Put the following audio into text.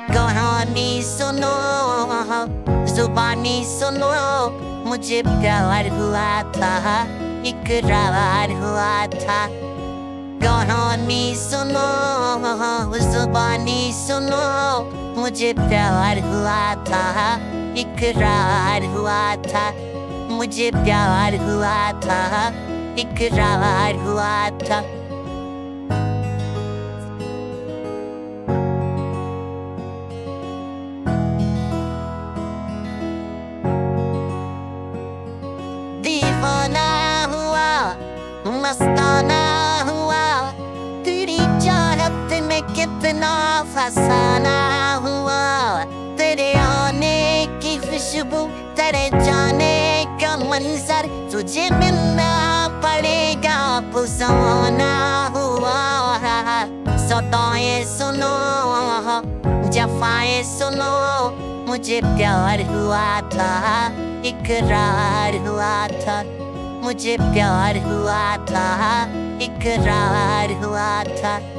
कहानी सुनो, जुबानी सुनो, मुझे प्यार हुआ था, इकरार हुआ था। कहानी सुनो, जुबानी सुनो, मुझे प्यार हुआ था, इकरार हुआ था। मुझे प्यार हुआ था, इकरार हुआ था। दीवाना हुआ, मस्ताना हुआ, तेरी चाहत में कितना फसाना हुआ। तेरे आने की खुशबू, तेरे जाने का मंजर, तुझे मिलना पड़ेगा पुराना हुआ। सदाएं सुनो, जफाएं सुनो, मुझे प्यार हुआ था, इकरार हुआ था। मुझे प्यार हुआ था, इकरार हुआ था।